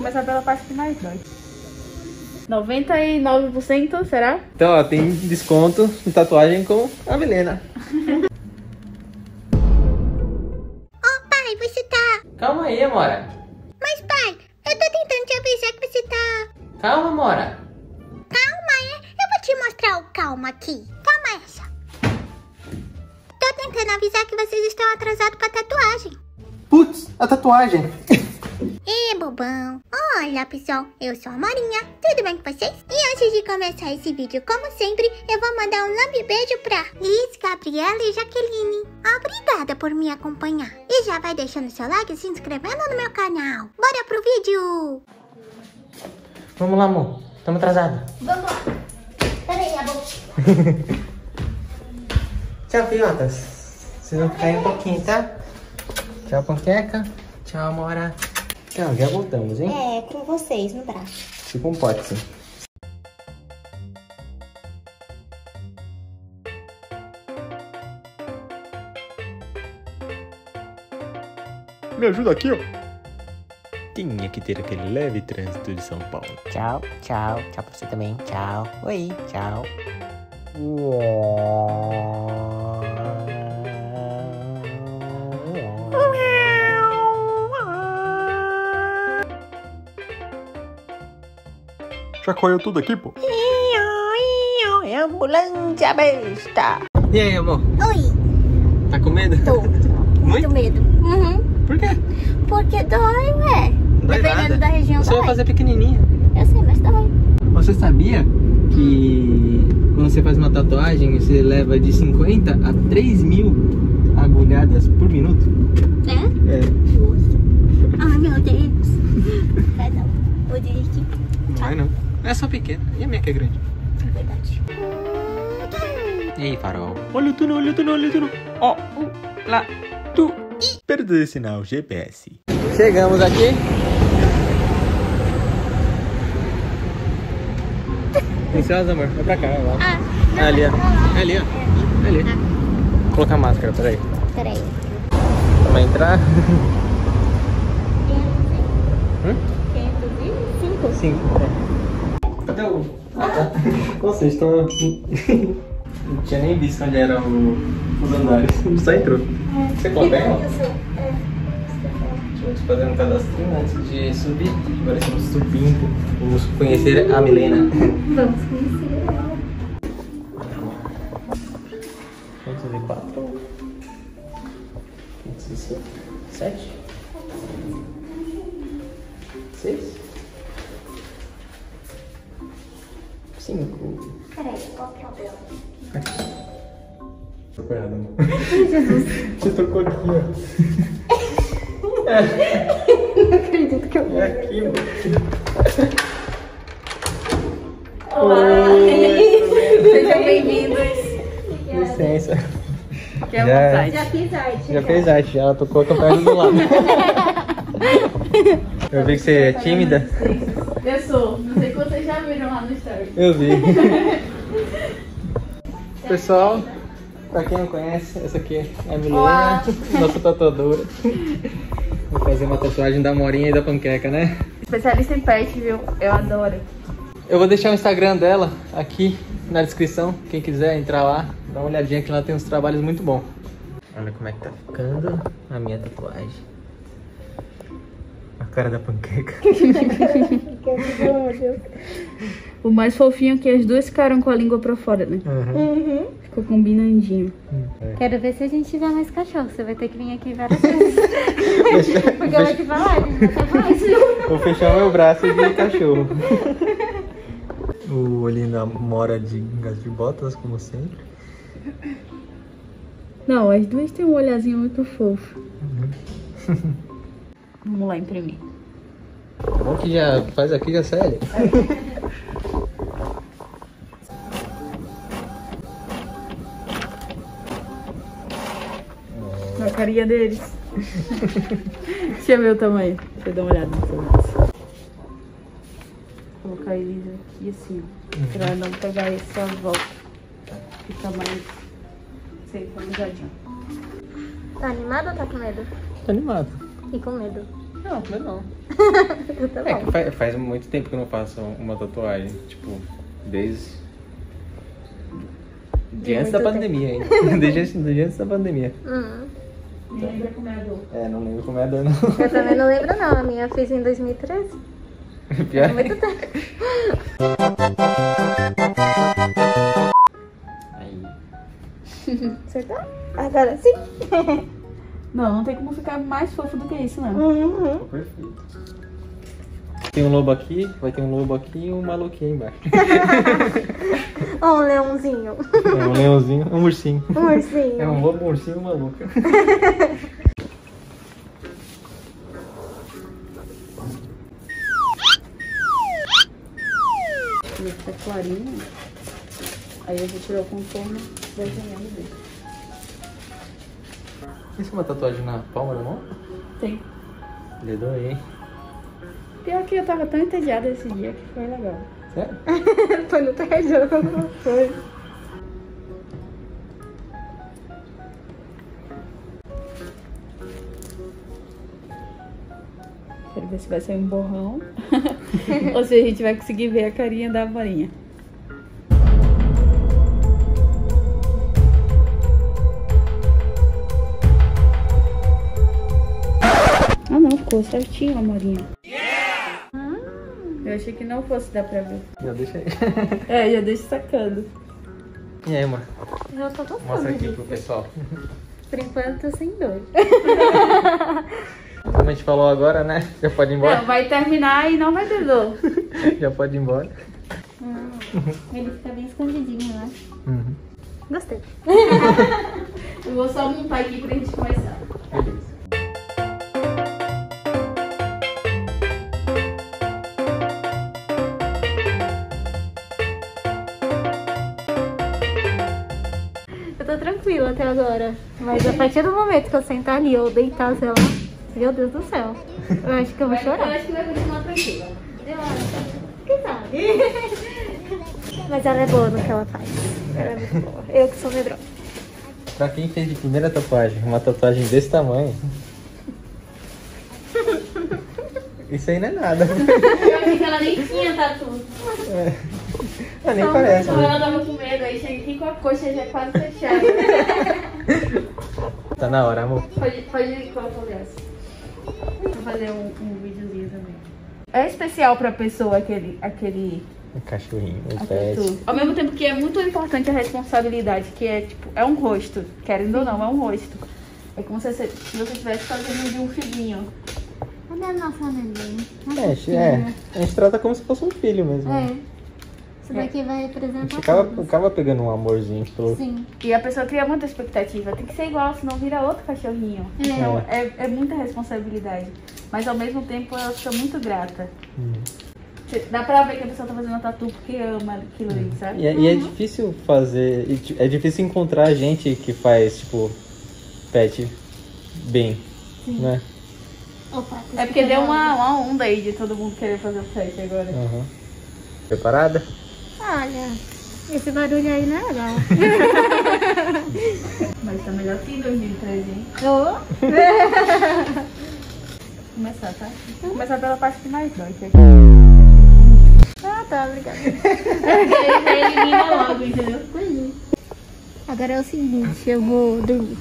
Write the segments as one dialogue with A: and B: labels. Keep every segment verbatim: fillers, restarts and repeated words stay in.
A: começar pela parte que mais dói. noventa e nove por cento, será?
B: Então, ó, tem desconto de tatuagem com a Milena.
C: Ô pai, você tá...
B: Calma aí, Amora.
C: Mas pai, eu tô tentando te avisar que você tá...
B: Calma, Amora.
C: Calma, é? Eu vou te mostrar o calma aqui. Calma essa. Tô tentando avisar que vocês estão atrasados pra tatuagem.
B: Putz, a tatuagem.
C: Ê, bobão. Olá, pessoal. Eu sou a Marinha. Tudo bem com vocês? E antes de começar esse vídeo, como sempre, eu vou mandar um lambe beijo pra Liz, Gabriela e Jaqueline. Obrigada por me acompanhar. E já vai deixando seu like e se inscrevendo no meu canal. Bora pro vídeo.
B: Vamos lá, amor. Estamos atrasados.
C: Vamos lá. Peraí, amor.
B: Tchau, filhotas. Vocês vão ficar aí um pouquinho, tá? Tchau, panqueca. Tchau, Amora. Tchau, já voltamos, hein?
C: É, com vocês no braço.
B: Tipo um pote, sim.
D: Me ajuda aqui, ó.
E: Tinha que ter aquele leve trânsito de São Paulo.
F: Tchau, tchau, tchau pra você também. Tchau. Oi, tchau.
D: Já correu tudo aqui, pô?
F: É a ambulância besta.
B: E aí, amor?
C: Oi.
B: Tá com medo?
C: Tô.
B: Muito?
C: Muito medo. Uhum.
B: Por quê?
C: Porque dói, ué.
B: Dói
C: Dependendo
B: nada.
C: da região
B: Você
C: dói.
B: vai fazer pequenininha.
C: Eu sei, mas dói.
B: Você sabia que quando você faz uma tatuagem, você leva de cinquenta a três mil agulhadas por minuto?
C: É?
B: É.
C: Nossa. Ai, meu Deus. Vai não. Vou desistir.
B: Não vai não. É só pequena. E a minha que é grande.
C: É verdade.
E: E aí, farol?
D: Olha o túnel, olha o túnel, olha o túnel. Ó, uh, lá, tu.
E: Perdeu o sinal G P S.
B: Chegamos aqui. Ansiosa, amor? Vai pra cá, vai lá.
C: Ah,
B: É ali, ó. É ali, ó. É ali. Vou colocar a máscara, peraí.
C: peraí.
B: Vamos entrar. Hum?
C: quinhentos e cinco.
B: Cinco. É. Cadê o... Ah, tá. Nossa, eles estão... Não tinha nem visto onde eram os andares. Só entrou. Você coloca aí, ó?
C: Eu sou. É.
B: Vamos fazer um cadastrinho antes de subir. Agora estamos subindo. Vamos conhecer a Milena.
C: Vamos conhecer ela.
B: quinhentos e quatro. quinhentos e cinco. sete. seis. cinco.
C: Peraí, qual que é o dela?
B: Aqui. Tocou errado, amor. Você tocou aqui, ó.
C: Não acredito que eu vi.
B: É aqui, amor.
A: Olá! Sejam bem-vindos.
B: Licença.
A: Fique à
B: Já-
A: vontade.
C: Já fiz arte.
B: Já fez arte, já. Ela tocou com a perna do lado. Eu vi que você é tímida.
A: Eu sou. Não sei se vocês já viram lá no story.
B: Eu vi. Pessoal, pra quem não conhece, essa aqui é a Milena,
A: Olá.
B: nossa tatuadora. Vou fazer uma tatuagem da Morinha e da Panqueca, né?
A: Especialista em pet, viu? Eu adoro.
B: Eu vou deixar o Instagram dela aqui na descrição. Quem quiser entrar lá, dá uma olhadinha que lá tem uns trabalhos muito bons. Olha como é que tá ficando a minha tatuagem. A cara da Panqueca.
A: O mais fofinho é que as duas ficaram com a língua pra fora, né?
B: Uhum.
A: Ficou combinandinho.
C: Quero ver se a gente tiver mais cachorro. Você vai ter que vir aqui várias vezes. Porque eu vou te falar, a gente vai ter mais.
B: Vou fechar meu braço de cachorro. O olhinho da Mora de gás de botas, como sempre.
A: Não, as duas têm um olhazinho muito fofo. Vamos lá imprimir.
B: É bom que já faz aqui, já sai ali.
A: Na carinha deles. Deixa eu ver o tamanho. Deixa eu dar uma olhada no seu braço. Vou colocar eles aqui assim, ó. Pra não pegar essa volta. Fica mais centralizadinho.
C: Tá animado ou tá com medo?
B: Tô animado.
C: E com medo?
B: Não, também não.
A: Tá
B: É
A: bom.
B: que faz, faz muito tempo que eu não faço uma tatuagem. Tipo, desde. De antes da
A: muito
B: pandemia ainda. Desde, antes- desde antes da pandemia.
C: Hum.
A: Nem lembra como é a dor.
B: É, não lembro como é a dor, não.
C: Eu também não lembro não, a minha eu fiz em dois mil e treze.
B: Pior.
C: Muito tempo.
B: Aí.
C: Acertou? Agora sim.
A: Não, não tem como ficar mais fofo do que isso, não.
C: Uhum.
B: Perfeito. Tem um lobo aqui, vai ter um lobo aqui e um maluquinho aí embaixo.
C: Ó, um leãozinho.
B: É um leãozinho, um ursinho.
C: Um ursinho.
B: É um lobo, um ursinho e um maluco.
A: Ele fica clarinho. Aí eu vou tirar o contorno desenhando dele.
B: Isso é uma tatuagem na palma da mão?
A: Tem.
B: Dedo aí, hein?
A: Pior que eu tava tão entediada esse dia que foi legal.
B: Sério?
C: Foi no tejão.
A: Foi. Quero ver se vai sair um borrão. Ou se a gente vai conseguir ver a carinha da varinha. Ah não, ficou certinho a morinha. Eu achei que não fosse dar pra ver.
B: Já deixa aí.
A: É, já deixa sacando.
B: E aí, amor?
C: Eu tô gostando
B: Mostra aqui
C: disso.
B: pro pessoal.
C: Por enquanto tô sem dor.
B: Como a gente falou agora, né? Já pode ir embora?
A: Não, vai terminar e não vai ter dor.
B: Já pode ir embora.
C: Hum, ele fica bem escondidinho, eu acho.
B: Uhum.
C: Gostei.
A: Eu vou só montar aqui pra gente começar.
B: Beleza.
C: Eu tô tranquila até agora. Mas a partir do momento que eu sentar ali ou deitar, sei lá, meu Deus do céu. Eu acho que eu vou
A: Eu
C: chorar.
A: acho que vai continuar tranquila.
C: Eu acho. Quem sabe? Mas ela é boa no que ela faz. Ela é muito boa. Eu que sou medrosa.
B: Pra quem fez de primeira tatuagem, uma tatuagem desse tamanho. Isso aí não é nada.
A: Eu achei que ela nem tinha tatu.
B: É. Ah, nem parece.
A: Então
B: Né?
A: ela tava com medo, aí chega aqui com a coxa já quase fechada.
B: Tá na hora, amor.
A: Pode, pode ir com a conversa. Vou fazer um, um videozinho também. É especial pra pessoa aquele, aquele,
B: Um cachorrinho, um
A: aquele
B: pet.
A: tudo. Ao mesmo tempo que é muito importante a responsabilidade, que é tipo, é um rosto. Querendo ou não, é um rosto. É como se você se você estivesse fazendo de um filhinho.
C: Cadê a nossa neném?
B: É, a gente- é, a gente trata como se fosse um filho mesmo. né?
C: É. Isso daqui vai
B: A
C: representar
B: gente acaba,
C: todos.
B: acaba pegando um amorzinho pelo.
C: Sim.
A: E a pessoa cria muita expectativa. Tem que ser igual, senão vira outro cachorrinho.
C: É.
A: Então é, é muita responsabilidade. Mas ao mesmo tempo ela fica muito grata.
B: Hum.
A: Cê- Dá pra ver que a pessoa tá fazendo a tatu porque ama aquilo ali, sabe?
B: E, é- e é difícil fazer. e ti- É difícil encontrar gente que faz, tipo, pet bem. Né?
C: Opa,
A: É porque deu uma, uma onda aí de todo mundo querer fazer o pet agora.
B: Uhum. Preparada?
C: Olha, esse barulho aí não é legal.
A: Mas tá melhor que em dois mil e treze, hein?
C: Oh.
A: Vou começar, tá? Vou começar pela parte que mais dói, que é
C: Ah, tá, obrigada.
A: aí já elimina logo, entendeu?
C: Agora é o seguinte, eu vou dormir.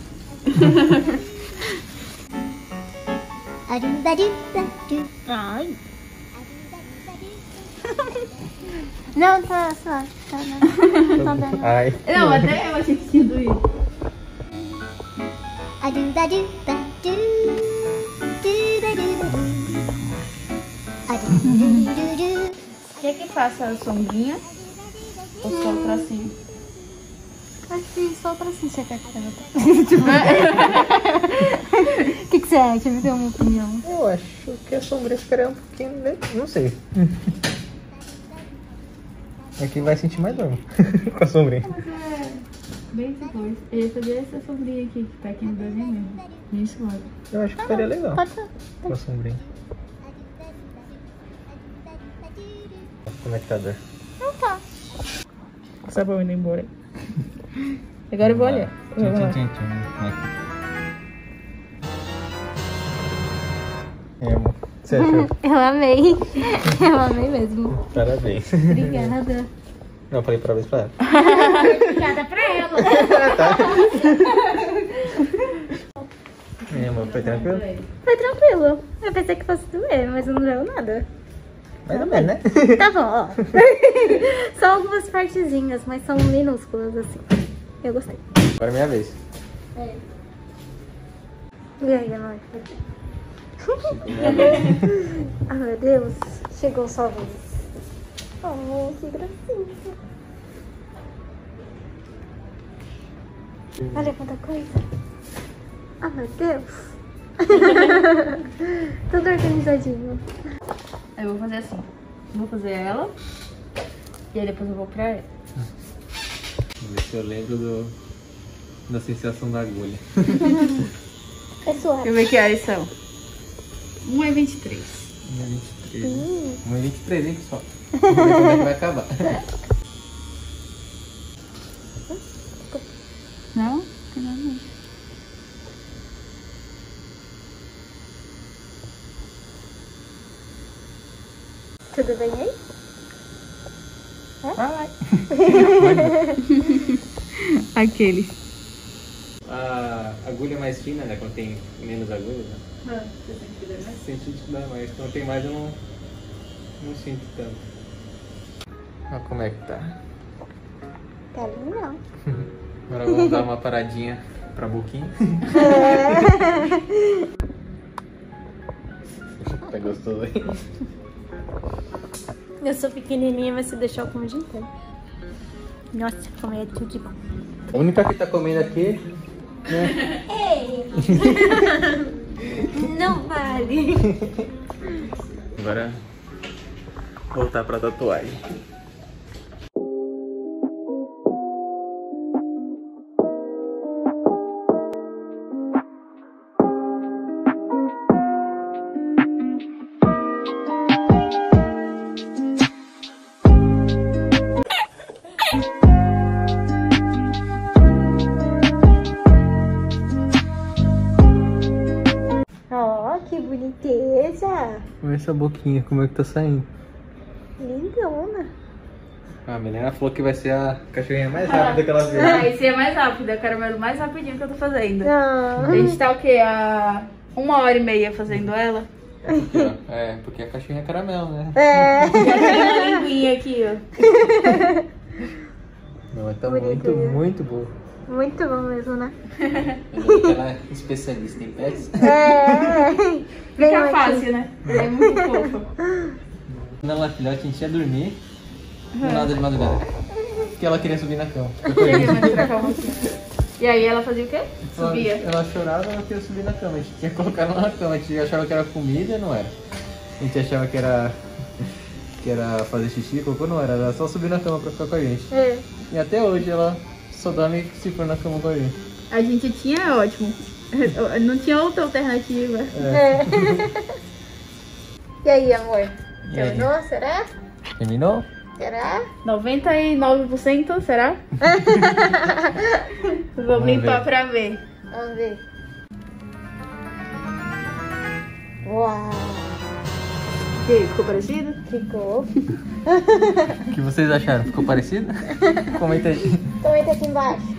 C: Ai. Não, tá suave. Tá, não. Não dá, não.
B: Ai.
A: Não, até eu achei que tinha doído. Quer que faça a sombrinha ou só o tracinho?
C: Acho que só pra assim você quer que eu O que, que você acha? Me dê uma opinião.
B: Eu acho que a sombrinha ficaria um pouquinho. né? Não sei. É que vai sentir mais dor com a sombrinha.
A: É, bem depois. Eu ia fazer essa sombrinha aqui, que tá aqui no desenho mesmo. Bem suave.
B: Eu acho que ficaria legal
C: Pode ser.
B: com a sombrinha. Como é que tá a dor?
C: Não tá.
A: Só pra eu ir embora. Agora eu vou olhar. Vamos lá.
B: Tchim, tchim, tchim. É, amor. Você achou?
C: Eu amei. Eu amei mesmo.
B: Parabéns.
C: Obrigada.
B: Não, falei parabéns pra ela.
C: Obrigada pra ela.
B: E aí, amor, foi tranquilo?
C: Foi tranquilo. Eu pensei que fosse doer, mas não doeu nada.
B: Mais ou menos, né?
C: Tá bom, ó. São algumas partezinhas, mas são minúsculas, assim. Eu gostei.
B: Agora é minha vez.
C: É. E aí, amor? Ah, meu Deus. Chegou sua vez. Oh, que gracinha. Olha quanta coisa. Ah, meu Deus. Tudo organizadinho.
A: Aí eu vou fazer assim. Vou fazer ela. E aí depois eu vou pra ela.
B: Vamos ver se eu lembro do, da sensação da agulha.
C: É suave.
A: Deixa eu ver que horas são. um e vinte e três.
B: um e vinte e três. um e vinte e três, hein, pessoal? Vamos ver como é que vai acabar.
A: Não? Não.
C: Tudo bem aí?
B: Vai.
A: Aquele.
B: A agulha mais fina, né? Quando tem menos agulha, né?
A: Ah, você sente que dói mais?
B: Senti que dói mais. Quando tem mais eu não, não sinto tanto. Olha como é que tá.
C: Tá lindo, não.
B: Agora vamos dar uma paradinha pra boquinha. Tá gostoso aí?
C: Eu sou pequenininha, mas se deixar eu como o dia inteiro. Nossa, comer é tudo de bom.
B: A única que tá comendo aqui, né?
C: Ei! Não vale.
B: Agora voltar pra tatuagem.
C: Ó, que boniteza.
B: Olha essa boquinha, como é que tá saindo.
C: Lindona.
B: A Milena falou que vai ser a cachorrinha mais rápida que ela viu.
A: Ah, esse é mais rápido, é o caramelo mais rapidinho que eu tô fazendo.
C: Não.
A: A gente tá o quê? Há uma hora e meia fazendo ela?
B: Aqui, ó. É, porque a cachorrinha é caramelo, né?
C: É.
A: E a linguinha aqui, ó.
B: Não, mas tá
C: Bonito,
B: muito,
C: né?
B: muito boa.
C: Muito bom mesmo, né?
B: Ela é especialista em pets.
C: É. Venham
A: Fica
C: aqui.
A: fácil, né? É muito fofa.
B: Quando ela é filhote, a gente ia dormir. Do nada de madrugada. Porque ela queria subir na cama.
A: Chega mais pra cá um pouquinho. E aí ela fazia o quê? Subia.
B: Ela, ela chorava e ela queria subir na cama. A gente tinha que colocar ela na cama. A gente achava que era comida e não era. A gente achava que era. Que era fazer xixi, cocô, não era. Era só subir na cama pra ficar com a gente.
C: É.
B: E até hoje ela só dorme se for na cama com a gente.
A: A gente tinha, ótimo. Não tinha outra alternativa.
C: É. E aí, amor?
B: E aí?
C: Terminou? Será?
B: Terminou?
C: Será?
A: noventa e nove por cento, será? Vamos
B: Vamos
A: limpar
B: ver.
A: pra ver.
C: Vamos ver. Uau!
A: E aí, ficou parecido?
C: Ficou.
B: O que vocês acharam? Ficou parecido? Comenta aí.
C: Comenta aqui embaixo.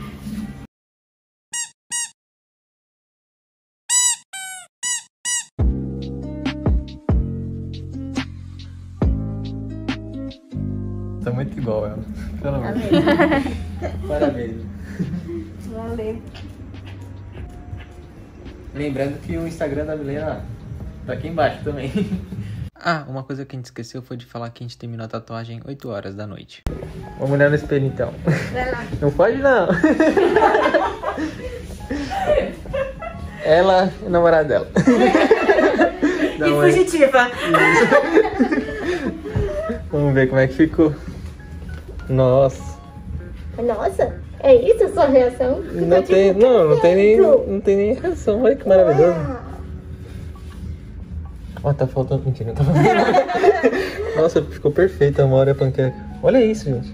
B: Tá muito igual ela. Pelo amor. Parabéns.
A: Valeu.
B: Lembrando que o Instagram da Milena tá aqui embaixo também. Ah, uma coisa que a gente esqueceu foi de falar que a gente terminou a tatuagem oito horas da noite. Vamos olhar no espelho então.
C: Vai lá.
B: Não pode não. Ela é a namorada dela. Dá
A: E
B: uma-
A: fugitiva.
B: Vamos ver como é que ficou. Nossa.
C: Nossa, é isso a sua reação?
B: Não tem, não, não tem nem, não tem nem reação. Olha que maravilhoso. Ó, tá faltando mentira. Tá faltando. Nossa, ficou perfeita a Amora panqueca. Olha isso, gente.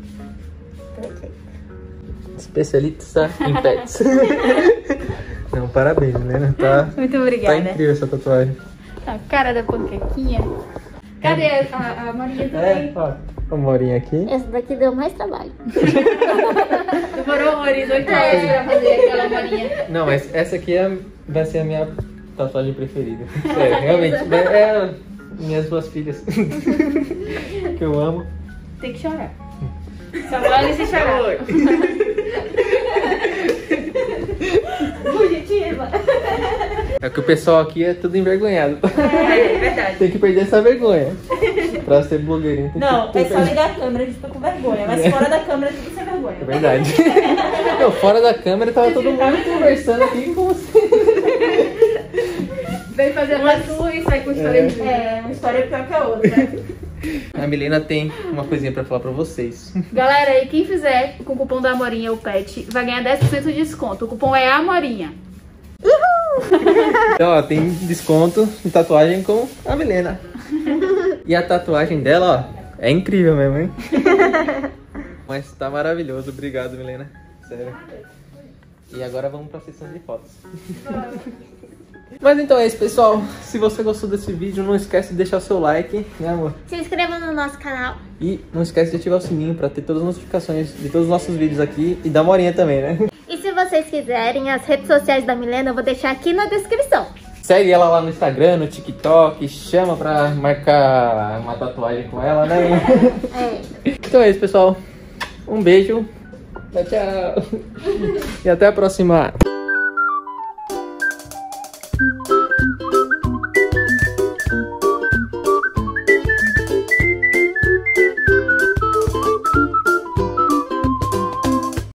B: Especialista em pets. Não, parabéns, né? Tá,
A: Muito
B: tá
A: obrigada.
B: incrível essa tatuagem.
A: A cara da panquequinha. Cadê a, a, a Maria também?
B: É, ó. A Morinha aqui.
C: Essa daqui deu mais trabalho.
A: Demorou horrores, oito horas pra fazer aquela Maria.
B: Não, mas essa aqui é, vai ser a minha tatuagem preferida. Sério, realmente. É minhas duas filhas. Que eu amo.
A: Tem que chorar. Só vale se chorar. Positiva.
B: É que o pessoal aqui é tudo envergonhado.
A: É, é verdade.
B: Tem que perder essa vergonha. Pra ser blogueirinho. Tem
A: Não,
B: que
A: é só ligar a câmera, a gente fica com vergonha. Mas fora da câmera, tudo sem vergonha.
B: É verdade. Não, fora da câmera tava todo mundo conversando aqui com você.
A: Vem fazer uma sua e sai com história
B: É.
A: de... É, uma história pior que a outra.
B: A Milena tem uma coisinha pra falar pra vocês.
A: Galera, aí quem fizer com o cupom da Amorinha, o pet, vai ganhar dez por cento de desconto. O cupom é Amorinha.
B: Então, ó, tem desconto em tatuagem com a Milena. E a tatuagem dela, ó, é incrível mesmo, hein? Mas tá maravilhoso. Obrigado, Milena. Sério. E agora vamos pra sessão de fotos. Mas então é isso, pessoal. Se você gostou desse vídeo, não esquece de deixar o seu like, né, amor?
C: Se inscreva no nosso canal.
B: E não esquece de ativar o sininho pra ter todas as notificações de todos os nossos vídeos aqui. E da Morinha também, né?
C: E se vocês quiserem, as redes sociais da Milena eu vou deixar aqui na descrição.
B: Segue ela lá no Instagram, no TikTok, chama pra marcar uma tatuagem com ela, né?
C: É.
B: Então é isso, pessoal. Um beijo. Tchau, tchau. E até a próxima.